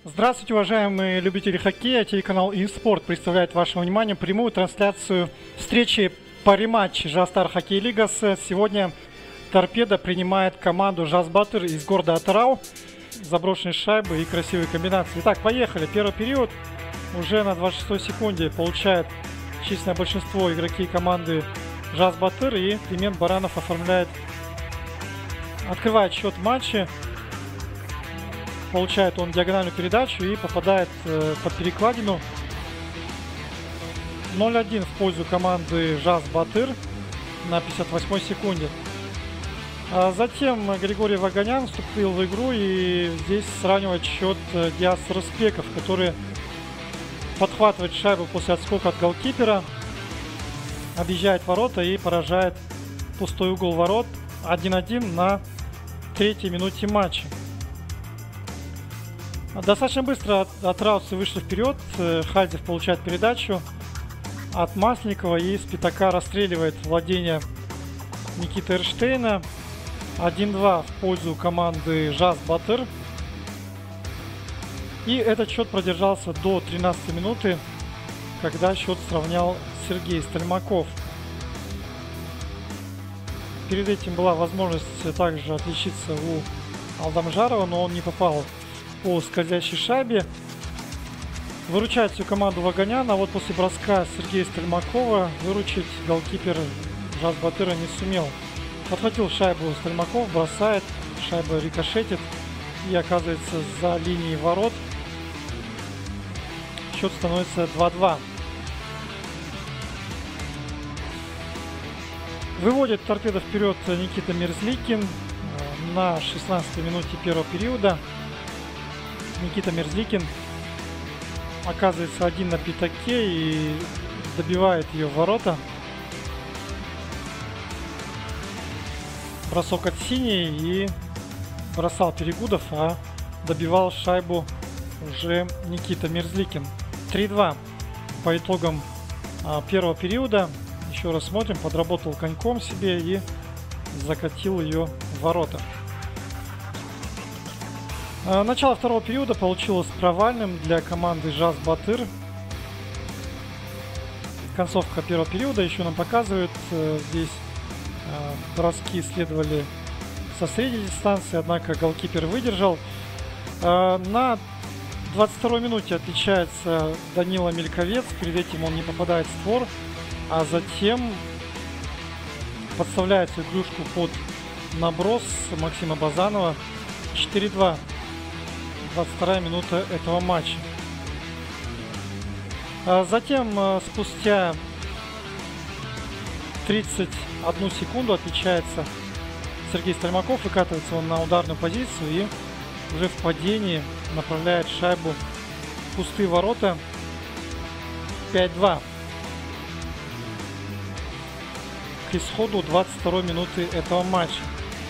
Здравствуйте, уважаемые любители хоккея. Телеканал eSport представляет вашему вниманию прямую трансляцию встречи по рематчу Жастар Хоккей Лига. Сегодня Торпедо принимает команду Жаз Батыр из города Атырау. Заброшенные шайбы и красивые комбинации. Итак, поехали. Первый период. Уже на 26-й секунде получает численное большинство игроки команды Жаз Батыр. И Климент Баранов открывает счет в матче. Получает он диагональную передачу и попадает под перекладину. 0-1 в пользу команды Жаз Батыр на 58-й секунде. А затем Григорий Ваганян вступил в игру и здесь сравнивает счет Диас Рыспеков, который подхватывает шайбу после отскока от голкипера, объезжает ворота и поражает пустой угол ворот. 1-1 на 3-й минуте матча. Достаточно быстро атраусы вышли вперед. Хальзев получает передачу от Масленникова и с пятака расстреливает владение Никиты Эрштейна. 1-2 в пользу команды Жаз Батыр. И этот счет продержался до 13 минуты, когда счет сравнял Сергей Стальмаков. Перед этим была возможность также отличиться у Алдамжарова, но он не попал по скользящей шайбе. Выручает всю команду Ваганяна, а вот после броска Сергея Стальмакова выручить голкипер Жаз Батыра не сумел. Подхватил шайбу Стальмаков, бросает, шайба рикошетит и оказывается за линией ворот. Счет становится 2-2. Выводит Торпедо вперед Никита Мерзликин на 16-й минуте первого периода. Никита Мерзликин оказывается один на пятаке и добивает ее в ворота. Бросок от синей и бросал Перегудов, а добивал шайбу уже Никита Мерзликин. 3-2 по итогам первого периода. Еще раз смотрим, подработал коньком себе и закатил ее в ворота. Начало второго периода получилось провальным для команды Жаз Батыр. Концовка первого периода еще нам показывает. Здесь броски следовали со средней дистанции, однако голкипер выдержал. На 22-й минуте отличается Данила Мельковец. Перед этим он не попадает в створ, а затем подставляет свою клюшку под наброс Максима Базанова. 4-2. 22-я минута этого матча. Затем, спустя 31 секунду, отличается Сергей Стальмаков. Выкатывается он на ударную позицию и уже в падении направляет шайбу в пустые ворота. 5-2. К исходу 22 минуты этого матча.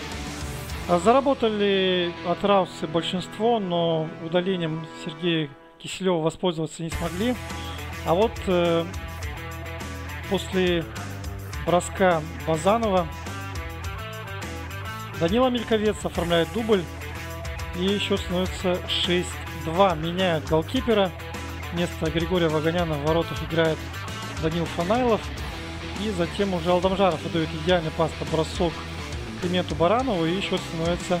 Заработали атраусы большинство, но удалением Сергея Киселева воспользоваться не смогли. А вот после броска Базанова Данила Мельковец оформляет дубль. И счет становится 6-2. Меняют голкипера. Вместо Григория Ваганяна в воротах играет Данил Фанайлов. И затем уже Алдамжаров выдает идеальный пас под бросок Клименту Баранову, и счет становится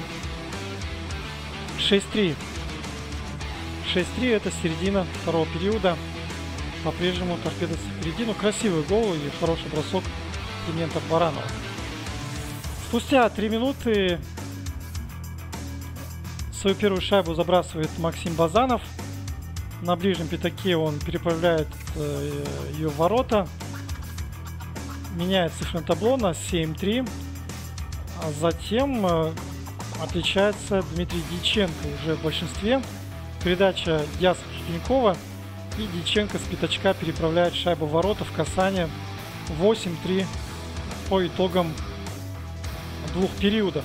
6-3. 6-3 это середина второго периода. По-прежнему Торпедо впереди. Ну, красивый гол и хороший бросок Климента Баранова. Спустя 3 минуты свою первую шайбу забрасывает Максим Базанов. На ближнем пятаке он переправляет ее в ворота. Меняет цифрное табло на 7-3. А затем отличается Дмитрий Дьяченко уже в большинстве. Передача Диаса Хихенькова. И Дьяченко с пятачка переправляет шайбу в ворота в касание. 8-3 по итогам двух периодов.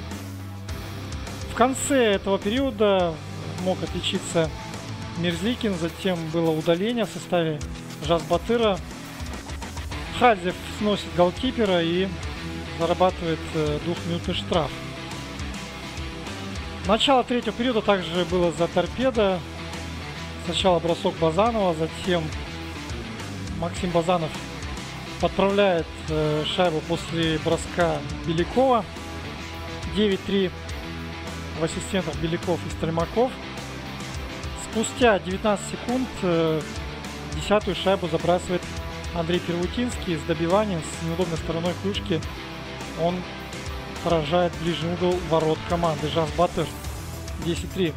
В конце этого периода мог отличиться Мерзликин. Затем было удаление в составе Жаз Батыра. Хальзев сносит голкипера и зарабатывает двухминутный штраф. Начало третьего периода также было за Торпедо. Сначала бросок Базанова, затем Максим Базанов подправляет шайбу после броска Белякова. 9-3 в ассистентах Беляков и Стальмаков. Спустя 19 секунд 10-ю шайбу забрасывает Андрей Первутинский с добиванием с неудобной стороной клюшки. Он поражает ближний угол ворот команды Жас Батыр. 10-3.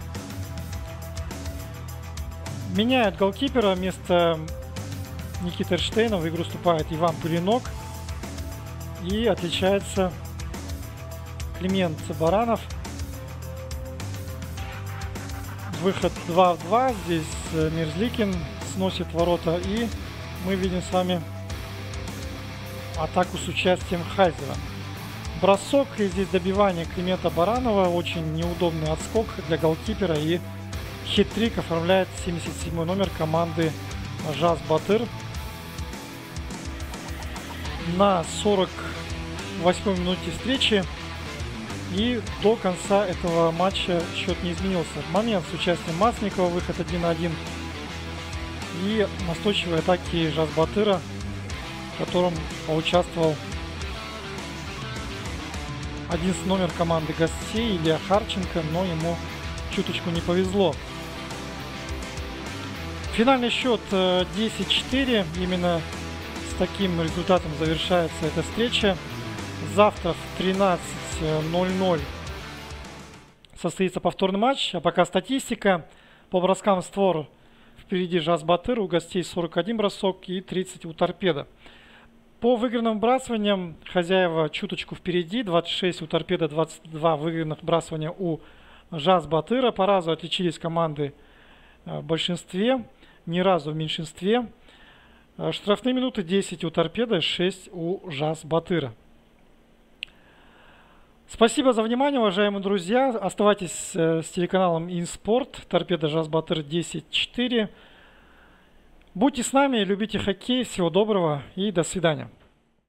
Меняют голкипера. Вместо Никиты Эрштейна в игру вступает Иван Пылинок. И отличается Климент Баранов. Выход 2 в 2. Здесь Мерзликин сносит ворота. И мы видим с вами атаку с участием Хайзера. Бросок и здесь добивание Климента Баранова. Очень неудобный отскок для голкипера. И хит-трик оформляет 77-й номер команды Жас Батыр. На 48-й минуте встречи. И до конца этого матча счет не изменился. Момент с участием Масленникова, выход 1-1. И настойчивые атаки Жас Батыра, в котором поучаствовал 11 номер команды гостей Илья Харченко, но ему чуточку не повезло. Финальный счет 10-4. Именно с таким результатом завершается эта встреча. Завтра в 13:00 состоится повторный матч. А пока статистика. По броскам в створ впереди Жас Батыр, у гостей 41 бросок и 30 у Торпедо. По выигранным вбрасываниям хозяева чуточку впереди. 26 у Торпедо, 22 выигранных вбрасывания у Жас Батыра. По разу отличились команды в большинстве, ни разу в меньшинстве. Штрафные минуты 10 у Торпедо, 6 у Жас Батыра. Спасибо за внимание, уважаемые друзья. Оставайтесь с телеканалом Инспорт. Торпедо Жас Батыр 10-4. Будьте с нами, любите хоккей. Всего доброго и до свидания.